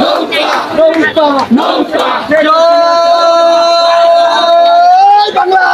নৌকা নৌকা নৌকা বাংলা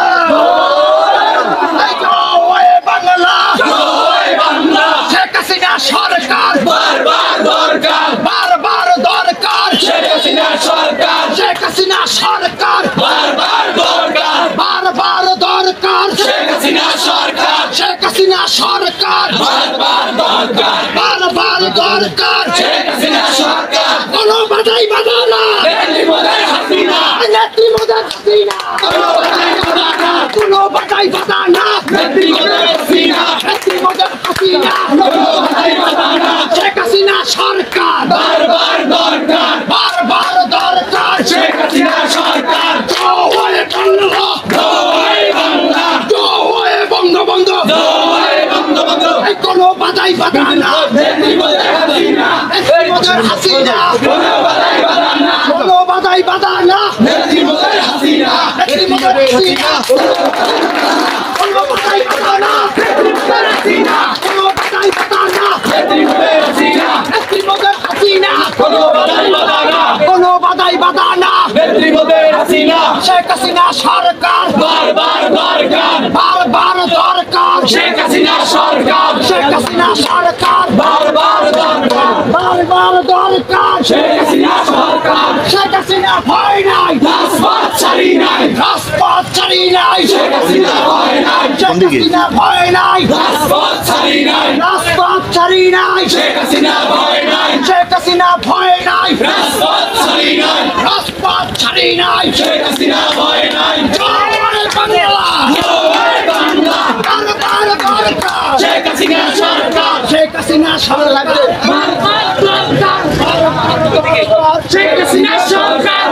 বাংলা শেখ হাসিনা সরকার বারবার দরকার বারবার দরকার শেখ হাসিনা সরকার শেখ হাসিনা সরকার বারবার দরকার বারবার দরকার শেখ হাসিনা সরকার শেখ হাসিনা সরকার বারবার দরকার বারবার দরকার শেখ হাসিনা সরকার কোনো বাধাই বাধা না নেত্রী মোদের হাসিনা নেত্রী মোদের হাসিনা কোনো বাধাই বাধা না কোনো বাধাই বাধা না নেত্রী মোদের হাসিনা নেত্রী মোদের হাসিনা কোনো বাধাই বাধা না শেখ হাসিনা সরকার বারবার দরকার বারবার দরকার শেখ হাসিনা সরকার জয় বাংলা জয় বাংলা জয় বঙ্গবন্ধু জয় বঙ্গবন্ধু কোনো বাধাই বাধা না নেত্রী মোদের হাসিনা নেত্রী মোদের হাসিনা কোনো বাধাই বাধা না কোনো বাধাই বাধা না নেত্রী মোদের হাসিনা নেত্রী মোদের হাসিনা কোনো বাধাই বাধা না নেত্রী মোদের হাসিনা কোনো বাধাই বাধা না নেত্রী মোদের হাসিনা নেত্রী মোদের হাসিনা কোনো বাধাই বাধা না কোনো বাধাই বাধা না নেত্রী মোদের হাসিনা শেখ হাসিনা সরকার বারবার দরকার বারবার দরকার শেখ হাসিনা সরকার শেখ হাসিনা সরকার বারবার দরকার বারবার দরকার শেখ হাসিনা সরকার শেখ হাসিনা ভয় নাই রাজপথ ছাড়ি নাই রাজপথ ছাড়ি নাই শেখ হাসিনা ভয় নাই শেখ হাসিনা ভয় নাই রাজপথ ছাড়ি নাই রাজপথ ছাড়ি নাই শেখ হাসিনা ভয় নাই শেখ হাসিনা ভয় নাই রাজপথ ছাড়ি নাই রাজপথ ছাড়ি নাই শেখ হাসিনা ভয় নাই জয় বাংলা জয় বাংলা বারবার দরকার শেখ হাসিনা সরকার শেখ হাসিনা সরকার বারবার দরকার বারবার দরকার শেখ হাসিনা সরকার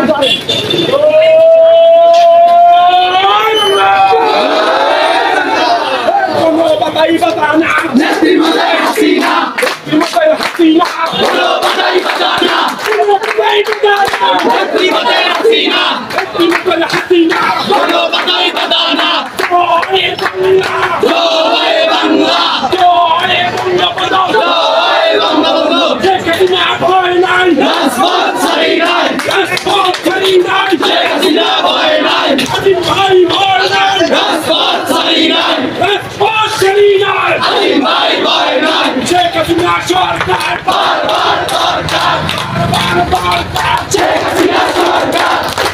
কোনো বাধাই বাধা না নেত্রী মোদের হাসিনা নেত্রী মোদের হাসিনা কোনো বাধাই বাধা না কোনো বাধাই বাধা না নেত্রী মোদের হাসিনা নেত্রী মোদের হাসিনা কোনো বাধাই বাধা না জয় বাংলা জয় বাংলা জয় বঙ্গবন্ধু জয় বঙ্গবন্ধু শেখ হাসিনা ভয় নাই রাজপথ ছাড়ি নাই রাজপথ ছাড়ি নাই শেখ হাসিনা ভয় নাই আদিম ভাই ভয় নাই রাজপথ ছাড়ি নাই রাজপথ ছাড়ি নাই আদিম ভাই ভয় নাই শেখ হাসিনা সরকার বারবার দরকার বারবার দরকার শেখ হাসিনা সরকার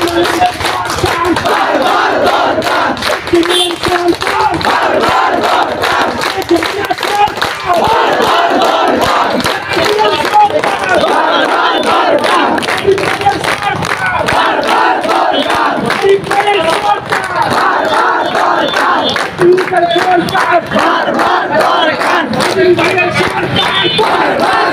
বারবার দরকার বারবার দরকার বারবার দরকার বারবার দরকার বারবার দরকার বারবার দরকার বারবার